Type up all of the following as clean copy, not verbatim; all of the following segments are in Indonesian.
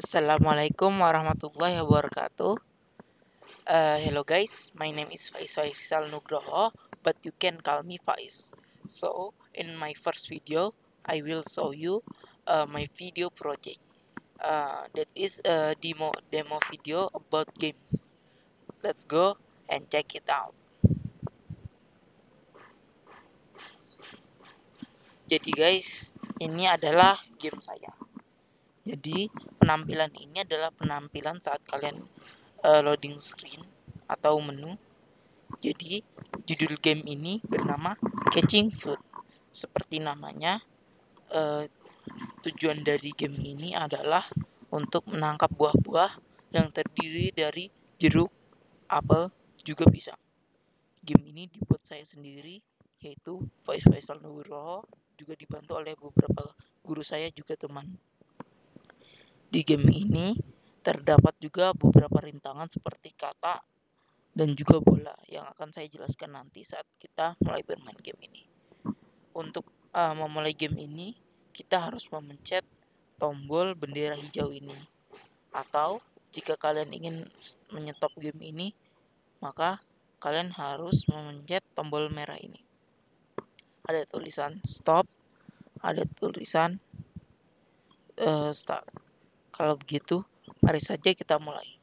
Assalamualaikum warahmatullahi wabarakatuh. Hello guys, my name is Faisal Nugroho, but you can call me Faiz. So, in my first video, I will show you my video project. That is a demo video about games. Let's go and check it out. Jadi guys, ini adalah game saya. Jadi penampilan ini adalah penampilan saat kalian loading screen atau menu. Jadi judul game ini bernama Catching Fruit. Seperti namanya, tujuan dari game ini adalah untuk menangkap buah-buah yang terdiri dari jeruk, apel, juga pisang. Game ini dibuat saya sendiri, yaitu Faisal Nugroho, juga dibantu oleh beberapa guru saya juga teman. Di game ini terdapat juga beberapa rintangan seperti kata dan juga bola yang akan saya jelaskan nanti saat kita mulai bermain game ini. Untuk memulai game ini, kita harus memencet tombol bendera hijau ini. Atau jika kalian ingin menyetop game ini, maka kalian harus memencet tombol merah ini. Ada tulisan stop, ada tulisan start. Kalau begitu, mari saja kita mulai.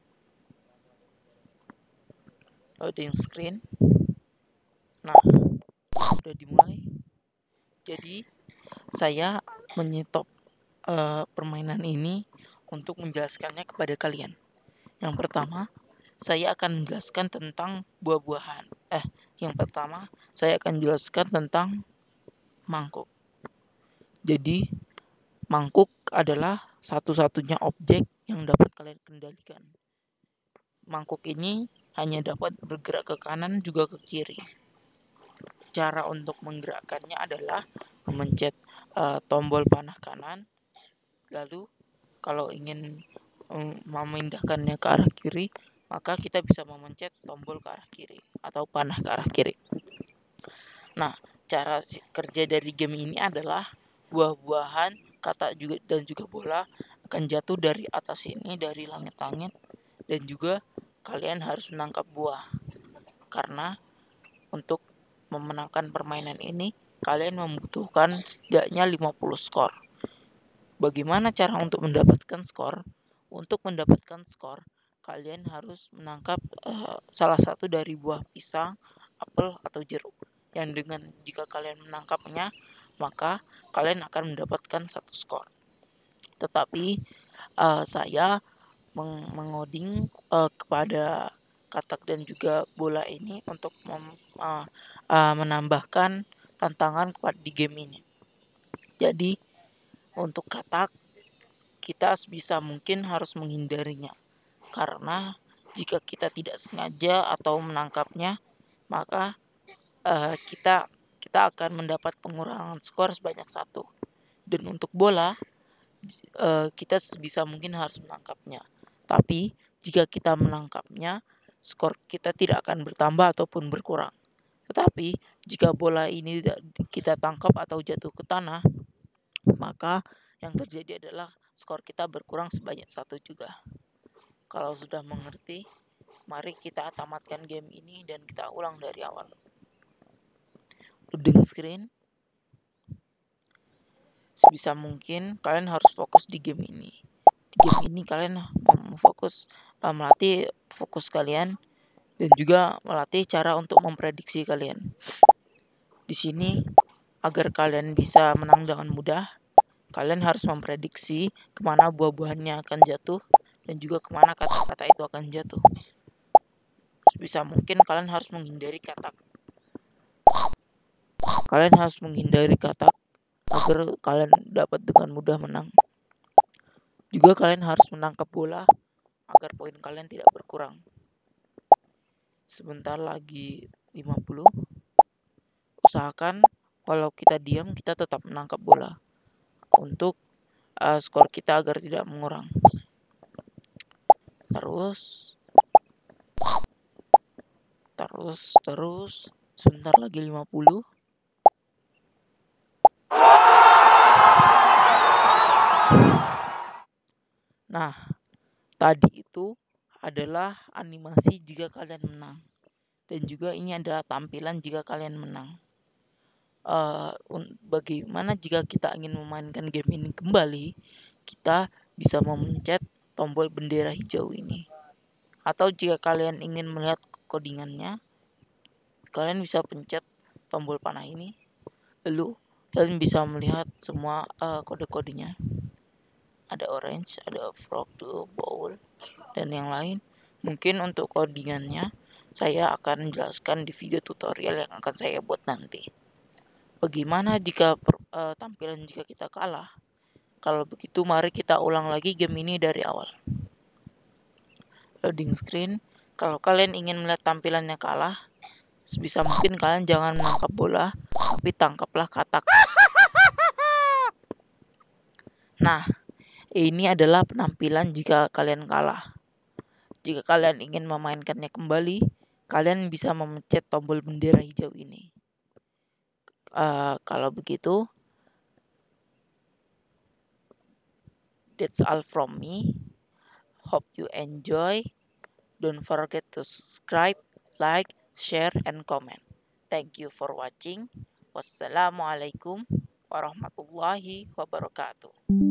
Loading screen. Nah, sudah dimulai. Jadi, saya menyetop permainan ini untuk menjelaskannya kepada kalian. Yang pertama, saya akan menjelaskan tentang buah-buahan. Yang pertama, saya akan jelaskan tentang mangkuk. Jadi, mangkuk adalah satu-satunya objek yang dapat kalian kendalikan. Mangkuk ini hanya dapat bergerak ke kanan juga ke kiri. Cara untuk menggerakkannya adalah memencet tombol panah kanan. Lalu kalau ingin memindahkannya ke arah kiri, maka kita bisa memencet tombol ke arah kiri atau panah ke arah kiri. Nah, cara kerja dari game ini adalah buah-buahan, kata juga dan juga bola akan jatuh dari atas ini, dari langit-langit, dan juga kalian harus menangkap buah. Karena untuk memenangkan permainan ini, kalian membutuhkan setidaknya 50 skor. Bagaimana cara untuk mendapatkan skor? Untuk mendapatkan skor, kalian harus menangkap salah satu dari buah pisang, apel, atau jeruk. Yang dengan jika kalian menangkapnya, maka kalian akan mendapatkan satu skor. Tetapi saya mengoding kepada katak dan juga bola ini untuk menambahkan tantangan di game ini. Jadi untuk katak, kita sebisa mungkin harus menghindarinya. Karena jika kita tidak sengaja atau menangkapnya, maka kita akan mendapat pengurangan skor sebanyak 1. Dan untuk bola, kita sebisa mungkin harus menangkapnya. Tapi jika kita menangkapnya, skor kita tidak akan bertambah ataupun berkurang. Tetapi jika bola ini kita tangkap atau jatuh ke tanah, maka yang terjadi adalah skor kita berkurang sebanyak 1 juga. Kalau sudah mengerti, mari kita tamatkan game ini dan kita ulang dari awal. Loading screen. Sebisa mungkin kalian harus fokus di game ini. Di game ini kalian fokus melatih fokus kalian dan juga melatih cara untuk memprediksi kalian. Di sini agar kalian bisa menang dengan mudah, kalian harus memprediksi kemana buah-buahannya akan jatuh dan juga kemana kata-kata itu akan jatuh. Sebisa mungkin kalian harus menghindari katak. Kalian harus menghindari katak agar kalian dapat dengan mudah menang. Juga kalian harus menangkap bola agar poin kalian tidak berkurang. Sebentar lagi 50. Usahakan kalau kita diam, kita tetap menangkap bola untuk skor kita agar tidak mengurang. Terus sebentar lagi 50. Nah, tadi itu adalah animasi jika kalian menang. Dan juga ini adalah tampilan jika kalian menang. Bagaimana jika kita ingin memainkan game ini kembali, kita bisa memencet tombol bendera hijau ini. Atau jika kalian ingin melihat codingannya, kalian bisa pencet tombol panah ini. Lalu kalian bisa melihat semua kode-kodenya. Ada orange, ada frog, bowl, dan yang lain. Mungkin untuk codingannya saya akan menjelaskan di video tutorial yang akan saya buat nanti. Bagaimana jika tampilan jika kita kalah? Kalau begitu mari kita ulang lagi game ini dari awal. Loading screen. Kalau kalian ingin melihat tampilannya kalah, sebisa mungkin kalian jangan menangkap bola, tapi tangkaplah katak. Nah, ini adalah penampilan jika kalian kalah. Jika kalian ingin memainkannya kembali, kalian bisa memencet tombol bendera hijau ini. Kalau begitu, that's all from me. Hope you enjoy. Don't forget to subscribe, like, share, and comment. Thank you for watching. Wassalamualaikum warahmatullahi wabarakatuh.